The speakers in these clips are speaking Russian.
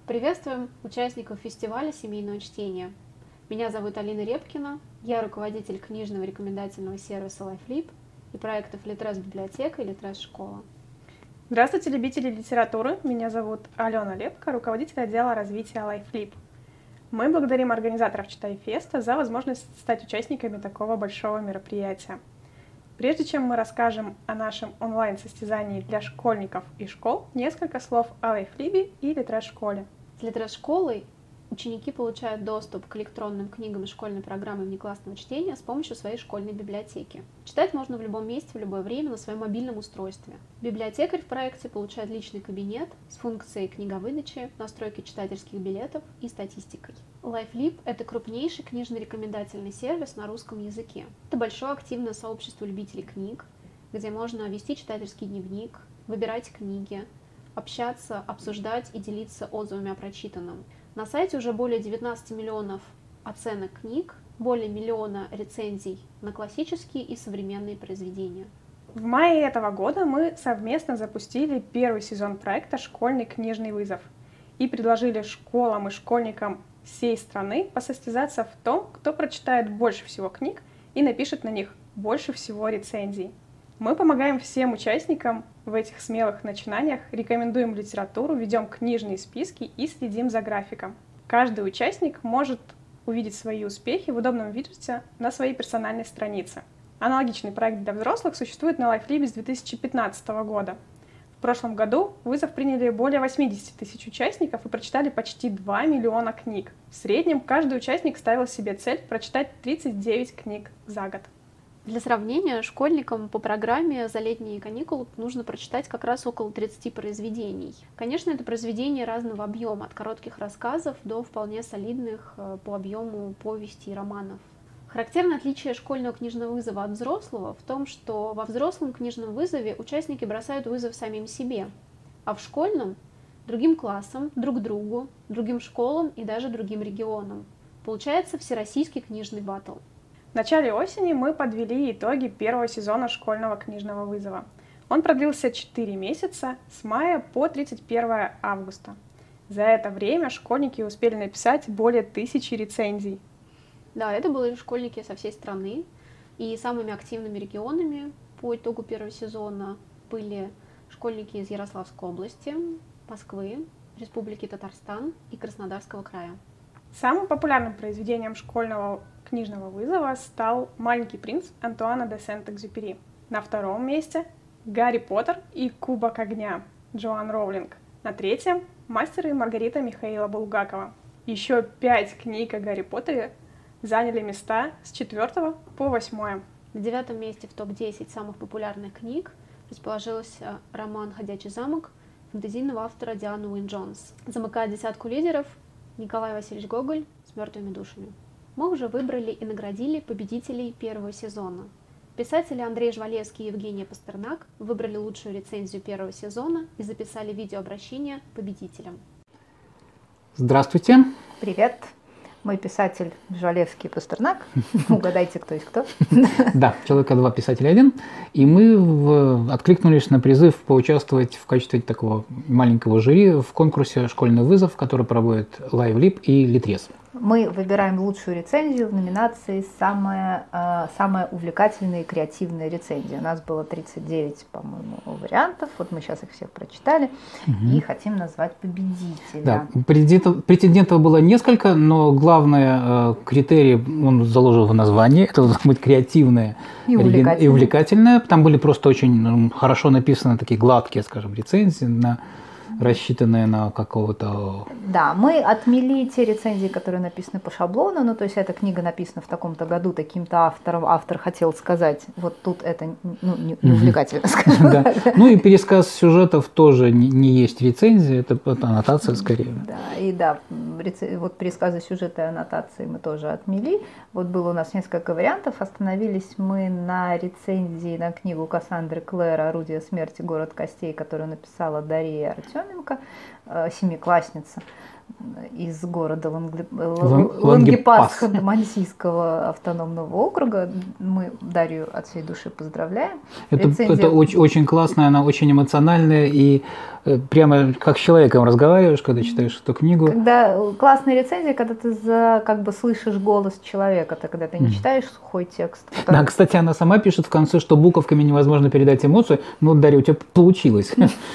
Приветствуем участников фестиваля семейного чтения. Меня зовут Алина Репкина, я руководитель книжного рекомендательного сервиса LifeLib и проектов Литрес-библиотека и Литрес-школа. Здравствуйте, любители литературы! Меня зовут Алена Лепка, руководитель отдела развития LifeLib. Мы благодарим организаторов Читай-феста за возможность стать участниками такого большого мероприятия. Прежде чем мы расскажем о нашем онлайн-состязании для школьников и школ, несколько слов о LifeLib и Литрес-школе. С Литрес-школой ученики получают доступ к электронным книгам и школьной программе внеклассного чтения с помощью своей школьной библиотеки. Читать можно в любом месте, в любое время на своем мобильном устройстве. Библиотекарь в проекте получает личный кабинет с функцией книговыдачи, настройки читательских билетов и статистикой. LifeLib – это крупнейший книжный рекомендательный сервис на русском языке. Это большое активное сообщество любителей книг, где можно вести читательский дневник, выбирать книги, общаться, обсуждать и делиться отзывами о прочитанном. На сайте уже более 19 миллионов оценок книг, более миллиона рецензий на классические и современные произведения. В мае этого года мы совместно запустили первый сезон проекта «Школьный книжный вызов» и предложили школам и школьникам всей страны посостязаться в том, кто прочитает больше всего книг и напишет на них больше всего рецензий. Мы помогаем всем участникам в этих смелых начинаниях, рекомендуем литературу, ведем книжные списки и следим за графиком. Каждый участник может увидеть свои успехи в удобном виджете на своей персональной странице. Аналогичный проект для взрослых существует на LifeLib с 2015 года. В прошлом году в вызов приняли более 80 тысяч участников и прочитали почти 2 миллиона книг. В среднем каждый участник ставил себе цель прочитать 39 книг за год. Для сравнения, школьникам по программе за летние каникулы нужно прочитать как раз около 30 произведений. Конечно, это произведения разного объема, от коротких рассказов до вполне солидных по объему повестей и романов. Характерное отличие школьного книжного вызова от взрослого в том, что во взрослом книжном вызове участники бросают вызов самим себе, а в школьном – другим классам, друг другу, другим школам и даже другим регионам. Получается всероссийский книжный баттл. В начале осени мы подвели итоги первого сезона школьного книжного вызова. Он продлился 4 месяца, с мая по 31 августа. За это время школьники успели написать более 1000 рецензий. Да, это были школьники со всей страны, и самыми активными регионами по итогу первого сезона были школьники из Ярославской области, Москвы, Республики Татарстан и Краснодарского края. Самым популярным произведением школьного книжного вызова стал «Маленький принц» Антуана де Сент-Экзюпери. На втором месте «Гарри Поттер и Кубок огня» Джоан Роулинг. На третьем «Мастер и Маргарита» Михаила Булгакова. Еще 5 книг о Гарри Поттере заняли места с 4 по 8. На 9 месте в топ-10 самых популярных книг расположился роман «Ходячий замок» фэнтезийного автора Дианы Уин-Джонс. Замыкает десятку лидеров Николай Васильевич Гоголь с «Мертвыми душами». Мы уже выбрали и наградили победителей первого сезона. Писатели Андрей Жвалевский и Евгения Пастернак выбрали лучшую рецензию первого сезона и записали видеообращение победителям. Здравствуйте. Привет. Мой писатель Жвалевский и Пастернак. Угадайте, кто есть кто. Да, «Человека 2», «Писатель 1». И мы откликнулись на призыв поучаствовать в качестве такого маленького жюри в конкурсе «Школьный вызов», который проводит LifeLib и Литрес. Мы выбираем лучшую рецензию в номинации «Самая увлекательная и креативная рецензия». У нас было 39, по-моему, вариантов. Вот мы сейчас их всех прочитали и хотим назвать победителя. Да, претендентов было несколько, но главный критерий, он заложил в названии, это должно быть креативное и увлекательное. Там были просто очень хорошо написаны такие гладкие, скажем, рецензии, рассчитанные на какого-то... Да, мы отмели те рецензии, которые написаны по шаблону, ну, то есть эта книга написана в таком-то году таким-то автором, автор хотел сказать, вот тут это не увлекательно, скажем так. Ну и пересказ сюжетов тоже не есть рецензия, это аннотация скорее. Да, и да, вот пересказы сюжета и аннотации мы тоже отмели. Вот было у нас несколько вариантов, остановились мы на рецензии на книгу Кассандры Клэр «Орудие смерти. Город костей», которую написала Дарья Артеменко, семиклассница. из города Лангепас Ханты-Мансийского автономного округа. Мы Дарью от всей души поздравляем. Это очень классно, она очень эмоциональная, и прямо как с человеком разговариваешь, когда читаешь эту книгу. Когда классная рецензия, когда ты как бы слышишь голос человека, когда ты не читаешь сухой текст. Который... Да, кстати, она сама пишет в конце, что буковками невозможно передать эмоцию. Ну, Дарья, у тебя получилось.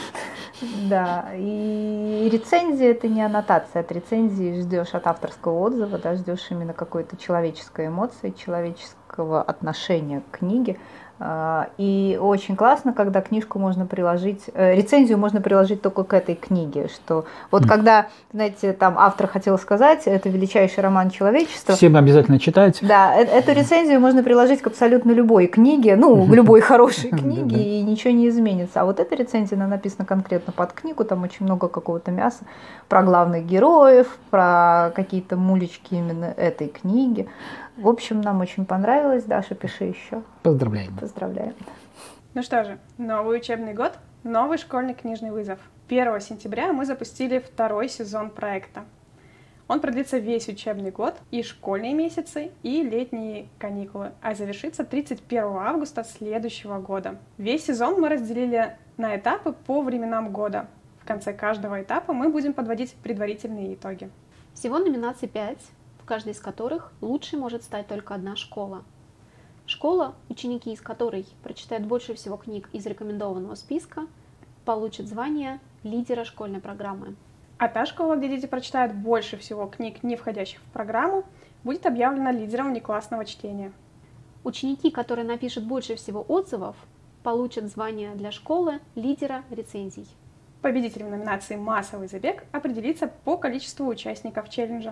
Да, и рецензия — это не аннотация, от рецензии ждешь от авторского отзыва, да, ждешь именно какой-то человеческой эмоции, человеческого отношения к книге. И очень классно, когда книжку можно приложить, рецензию можно приложить только к этой книге, что вот когда, знаете, там автор хотел сказать, это величайший роман человечества. Всем обязательно читать. Да, эту рецензию можно приложить к абсолютно любой книге, ну, к любой хорошей книге, и ничего не изменится. А вот эта рецензия, она написана конкретно под книгу, там очень много какого-то мяса про главных героев, про какие-то мулечки именно этой книги. В общем, нам очень понравилось. Даша, пиши еще. Поздравляем. Поздравляем. Ну что же, новый учебный год, новый школьный книжный вызов. 1 сентября мы запустили 2-й сезон проекта. Он продлится весь учебный год, и школьные месяцы, и летние каникулы, а завершится 31 августа следующего года. Весь сезон мы разделили на этапы по временам года. В конце каждого этапа мы будем подводить предварительные итоги. Всего номинаций 5. В каждой из которых лучшей может стать только одна школа. Школа, ученики из которой прочитают больше всего книг из рекомендованного списка, получат звание лидера школьной программы. А та школа, где дети прочитают больше всего книг, не входящих в программу, будет объявлена лидером внеклассного чтения. Ученики, которые напишут больше всего отзывов, получат звание для школы лидера рецензий. Победитель в номинации «Массовый забег» определится по количеству участников челленджа.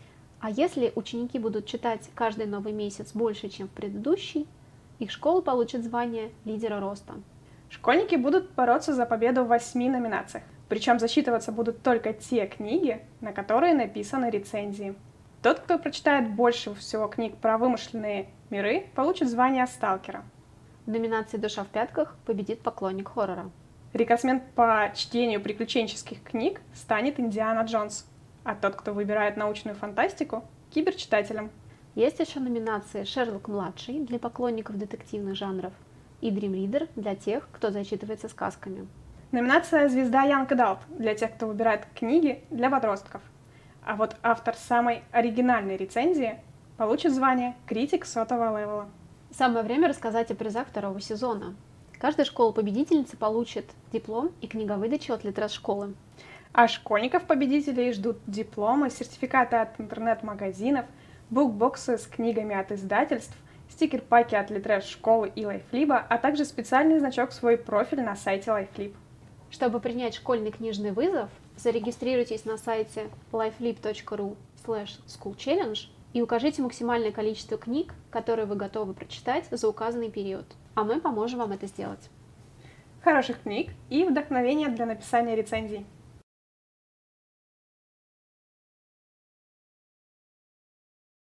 А если ученики будут читать каждый новый месяц больше, чем в предыдущий, их школа получит звание лидера роста. Школьники будут бороться за победу в 8 номинациях. Причем засчитываться будут только те книги, на которые написаны рецензии. Тот, кто прочитает больше всего книг про вымышленные миры, получит звание сталкера. В номинации «Душа в пятках» победит поклонник хоррора. Рекордсмен по чтению приключенческих книг станет Индиана Джонс. А тот, кто выбирает научную фантастику, киберчитателем. Есть еще номинации «Шерлок-младший» для поклонников детективных жанров и «Дрим Ридер» для тех, кто зачитывается сказками. Номинация «Звезда Young Adult» для тех, кто выбирает книги для подростков. А вот автор самой оригинальной рецензии получит звание «Критик сотого левела». Самое время рассказать о призах 2-го сезона. Каждая школа-победительница получит диплом и книговыдачу от Литрес-школы. А школьников-победителей ждут дипломы, сертификаты от интернет-магазинов, букбоксы с книгами от издательств, стикер-паки от Литрес-школы и Лайфлиба, а также специальный значок в свой профиль на сайте Лайфлиб. Чтобы принять школьный книжный вызов, зарегистрируйтесь на сайте liflib.ru/schoolchallenge и укажите максимальное количество книг, которые вы готовы прочитать за указанный период, а мы поможем вам это сделать. Хороших книг и вдохновения для написания рецензий.